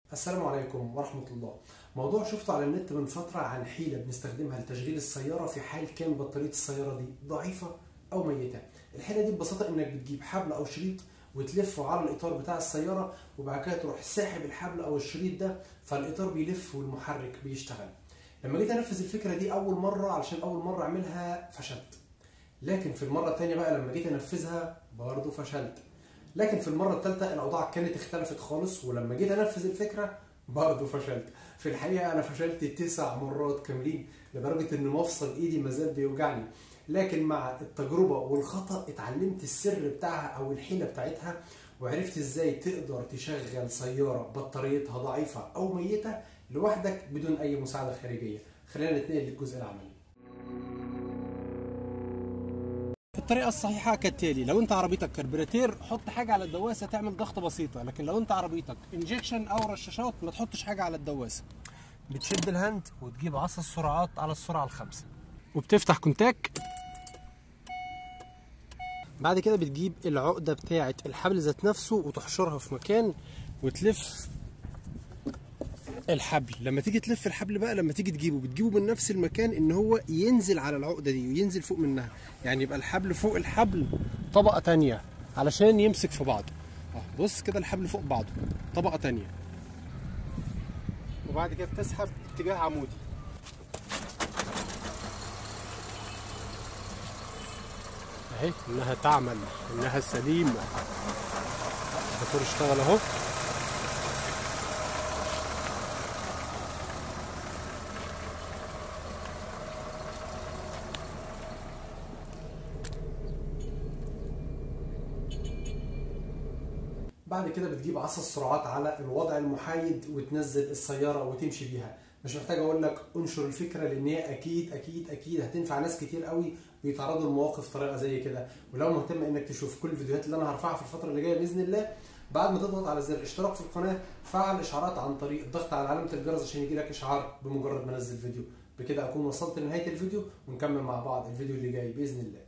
السلام عليكم ورحمة الله. موضوع شفته على النت من فترة عن حيلة بنستخدمها لتشغيل السيارة في حال كان بطارية السيارة دي ضعيفة أو ميتة. الحيلة دي ببساطة إنك بتجيب حبل أو شريط وتلفه على الإطار بتاع السيارة، وبعد كده تروح ساحب الحبل أو الشريط ده، فالإطار بيلف والمحرك بيشتغل. لما جيت أنفذ الفكرة دي أول مرة، علشان أول مرة أعملها فشلت. لكن في المرة التانية بقى لما جيت أنفذها برضه فشلت. لكن في المرة الثالثة الأوضاع كانت اختلفت خالص، ولما جيت أنفذ الفكرة برضه فشلت. في الحقيقة أنا فشلت 9 مرات كاملين، لدرجة إن مفصل إيدي مازال بيوجعني. لكن مع التجربة والخطأ اتعلمت السر بتاعها أو الحيلة بتاعتها، وعرفت إزاي تقدر تشغل سيارة بطاريتها ضعيفة أو ميتة لوحدك بدون أي مساعدة خارجية. خلينا نتنقل للجزء العملي. الطريقة الصحيحة كالتالي: لو انت عربيتك كربيراتير حط حاجة على الدواسة تعمل ضغطة بسيطة، لكن لو انت عربيتك انجكشن او رشاشات ما تحطش حاجة على الدواسة. بتشد الهاند وتجيب عصا السرعات على السرعة الخامسة وبتفتح كونتاك. بعد كده بتجيب العقدة بتاعة الحبل ذات نفسه وتحشرها في مكان وتلف الحبل. لما تيجي تلف الحبل بقى، لما تيجي بتجيبه من نفس المكان ان هو ينزل على العقده دي وينزل فوق منها، يعني يبقى الحبل فوق الحبل طبقه تانية علشان يمسك في بعضه. بص كده الحبل فوق بعضه طبقه تانية، وبعد كده تسحب اتجاه عمودي اهي، انها تعمل، انها سليمه. الموتور اشتغل اهو. بعد كده بتجيب عصا السرعات على الوضع المحايد وتنزل السيارة وتمشي بيها. مش محتاج اقول لك انشر الفكرة، لان هي اكيد اكيد اكيد هتنفع ناس كتير قوي بيتعرضوا لمواقف طريقة زي كده. ولو مهتم انك تشوف كل الفيديوهات اللي انا هرفعها في الفترة اللي جاية باذن الله، بعد ما تضغط على زر الاشتراك في القناة فعل الاشعارات عن طريق الضغط على علامة الجرس عشان يجيلك اشعار بمجرد ما انزل فيديو. بكده اكون وصلت لنهاية الفيديو، ونكمل مع بعض الفيديو اللي جاي باذن الله.